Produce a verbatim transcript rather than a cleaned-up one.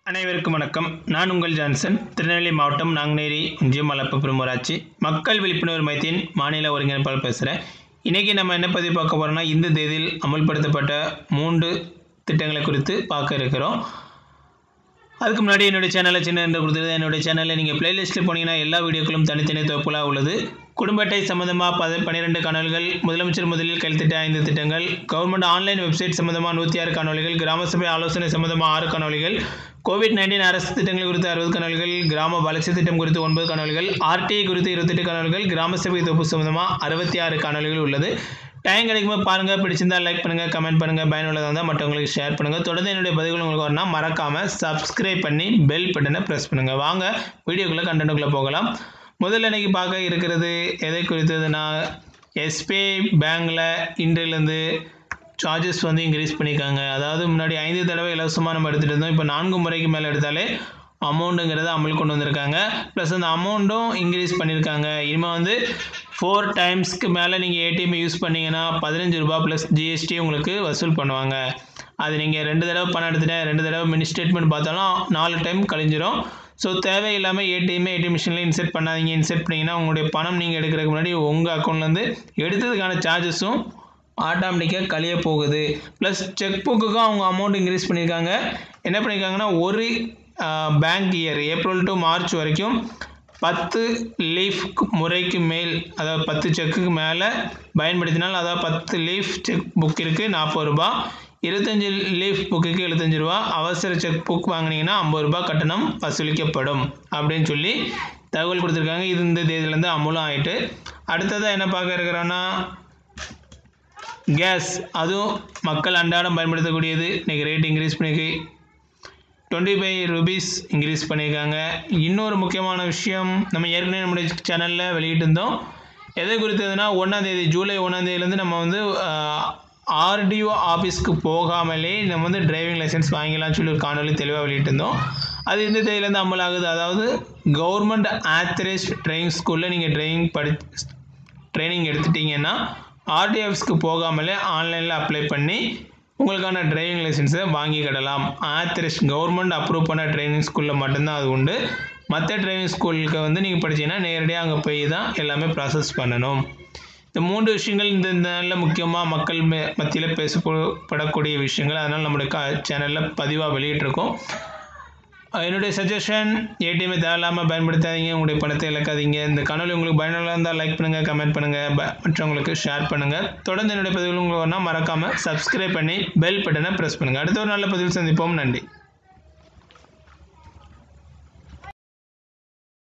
அனைவருக்கும் வணக்கம். நான் உங்கள் ஜான்சன். திருநெல்வேலி மாவட்டம் நாங்குநேரி ஒன்றியம் மலப்புரம் ஊராட்சி மக்கள் விழிப்புணர்வு மையத்தின் மாநில ஒருங்கிணைப்பாளர் பேசுகிறேன். இன்றைக்கி நம்ம என்ன பதிவு பார்க்க போகிறோம்னா, இந்த தேதியில் அமல்படுத்தப்பட்ட மூன்று திட்டங்களை குறித்து பார்க்க இருக்கிறோம். அதுக்கு முன்னாடி என்னுடைய சேனலை சின்ன என்று கொடுத்துருது. என்னுடைய சேனலில் நீங்கள் பிளேலிஸ்ட்டில் போனீங்கன்னா எல்லா வீடியோக்களும் தனித்தனி தொகுப்புகளாக உள்ளது. குடும்ப அட்டை சம்பந்தமாக பத பன்னிரெண்டு காணொலிகள், முதலமைச்சர் முதலில் கையெழுத்திட்ட ஐந்து திட்டங்கள், கவர்மெண்ட் ஆன்லைன் வெப்சைட் சம்பந்தமாக நூற்றி ஆறு காணொலிகள், கிராம சபை ஆலோசனை சம்பந்தமாக ஆறு காணொலிகள், கோவிட் நைன்டீன் அரசு திட்டங்கள் குறித்து அறுபது காணொலிகள், கிராம வளர்ச்சி திட்டம் குறித்து ஒன்பது காணொலிகள், ஆர்டிஐ குறித்து இருபத்தெட்டு காணொலிகள், கிராம சபை தொகுப்பு சம்பந்தமாக அறுபத்தி ஆறு காணொலிகள் உள்ளது. டைம் கிடைக்கும்போது பாருங்கள். பிடிச்சிருந்தால் லைக் பண்ணுங்கள், கமெண்ட் பண்ணுங்கள், பயனுள்ளதாக இருந்தால் மற்றவங்களுக்கு ஷேர் பண்ணுங்கள். தொடர்ந்து என்னுடைய பதிவுகள் உங்களுக்கு வரணும்னா மறக்காமல் சப்ஸ்கிரைப் பண்ணி பெல் பட்டனை ப்ரெஸ் பண்ணுங்கள். வாங்க வீடியோக்குள்ளே கண்டென்ட்டுக்குள்ளே போகலாம். முதல்ல இன்றைக்கி பார்க்க இருக்கிறது எதை குறித்ததுன்னா, எஸ்பிஐ பேங்கில் இன்றிலிருந்து சார்ஜஸ் வந்து இன்க்ரீஸ் பண்ணியிருக்காங்க. அதாவது முன்னாடி ஐந்து தடவை இலவசமாக நம்ம எடுத்துகிட்டு இருந்தோம். இப்போ நான்கு முறைக்கு மேலே எடுத்தாலே அமௌண்ட்டுங்கிறத அமல் கொண்டு வந்திருக்காங்க. ப்ளஸ் அந்த அமௌண்ட்டும் இன்க்ரீஸ் பண்ணியிருக்காங்க. இனிமேல் வந்து ஃபோர் டைம்ஸ்க்கு மேலே நீங்கள் ஏடிஎம் யூஸ் பண்ணிங்கன்னா பதினஞ்சு ரூபா ப்ளஸ் ஜிஎஸ்டி உங்களுக்கு வசூல் பண்ணுவாங்க. அது நீங்கள் ரெண்டு தடவை பணம் எடுத்துட்டேன், ரெண்டு தடவை மினி ஸ்டேட்மெண்ட் பார்த்தாலும் நாலு டைம் கழிஞ்சிரும். ஸோ தேவையில்லாமல் ஏடிஎம்மே ஏடிஎம் மிஷினில் இன்செர்ட் பண்ணாதீங்க. இன்செர்ட் பண்ணிங்கன்னா உங்களுடைய பணம் நீங்கள் எடுக்கிறதுக்கு முன்னாடி உங்கள் அக்கௌண்ட்லேருந்து எடுத்ததுக்கான சார்ஜஸும் ஆட்டோமேட்டிக்காக கழிய போகுது. ப்ளஸ் செக் புக்குக்கும் அவங்க அமௌண்ட் இன்க்ரீஸ் பண்ணியிருக்காங்க. என்ன பண்ணியிருக்காங்கன்னா, ஒரு bank year April to March வரைக்கும் பத்து லீஃப் முறைக்கு மேல், அதாவது பத்து செக்குக்கு மேலே பயன்படுத்தினால், அதாவது பத்து லீஃப் செக் புக்கிற்கு நாற்பது ரூபா, இருபத்தஞ்சி லீஃப் புக்குக்கு எழுபத்தஞ்சி ரூபா, அவசர செக் புக் வாங்கினீங்கன்னா ஐம்பது ரூபா கட்டணம் வசூலிக்கப்படும் அப்படின்னு சொல்லி தகவல் கொடுத்துருக்காங்க. இது இந்த தேதியிலேருந்து அமலும் ஆகிட்டு. அடுத்ததாக என்ன பார்க்க இருக்கிறோன்னா, கேஸ், அதுவும் மக்கள் அன்றாடம் பயன்படுத்தக்கூடியது. இன்றைக்கி ரேட் இன்க்ரீஸ் பண்ணியிருக்கு, டுவெண்ட்டி ஃபைவ் ருபீஸ் இன்க்ரீஸ் பண்ணியிருக்காங்க. இன்னொரு முக்கியமான விஷயம், நம்ம ஏற்கனவே நம்முடைய சேனலில் வெளியிட்டிருந்தோம். எதை குறித்ததுன்னா, ஒன்றாந்தேதி ஜூலை ஒன்றாந்தேதியிலேருந்து நம்ம வந்து ஆர்டிஓ ஆஃபீஸ்க்கு போகாமலே நம்ம வந்து டிரைவிங் லைசன்ஸ் வாங்கிக்கலாம்னு சொல்லி ஒரு காணொலி தெளிவாக வெளியிட்டிருந்தோம். அது இந்த தேதியிலேருந்து அமலாகுது. அதாவது கவர்மெண்ட் ஆத்தரைஸ்ட் டிரைவிங் ஸ்கூலில் நீங்கள் டிரைவிங் படி ட்ரைனிங் எடுத்துட்டிங்கன்னா ஆர்டிஓ ஆஃபீஸ்க்கு போகாமலே ஆன்லைனில் அப்ளை பண்ணி உங்களுக்கான டிரைவிங் லைசன்ஸை வாங்கிக்கிடலாம். ஆத்தரைஸ்ட் கவர்மெண்ட் அப்ரூவ் பண்ண ட்ரைனிங் ஸ்கூலில் மட்டும்தான் அது உண்டு. மற்ற டிரைவிங் ஸ்கூலுக்கு வந்து நீங்கள் படிச்சீங்கன்னா நேரடியாக அங்கே போய் தான் எல்லாமே ப்ராசஸ் பண்ணணும். இந்த மூன்று விஷயங்கள் இந்த நாளில் முக்கியமாக மக்கள் மத்தியில் பேசப்படக்கூடிய விஷயங்கள். அதனால் நம்முடைய கா சேனலில் பதிவாக வெளியிட்டிருக்கோம். என்னுடைய சஜஷன், ஏடிஎம்ஐ தேவையில்லாமல் பயன்படுத்தாதீங்க, உங்களுடைய பணத்தை இழக்காதீங்க. இந்த காணொலி உங்களுக்கு பயனுள்ளதாக இருந்தால் லைக் பண்ணுங்கள், கமெண்ட் பண்ணுங்கள், மற்றவங்களுக்கு ஷேர் பண்ணுங்கள். தொடர்ந்து என்னுடைய பதிவுகள் உங்களுக்கு வரணும்னா மறக்காமல் சப்ஸ்கிரைப் பண்ணி பெல் பட்டனை ப்ரெஸ் பண்ணுங்கள். அடுத்த ஒரு நல்ல பதிவில் சந்திப்போம். நன்றி.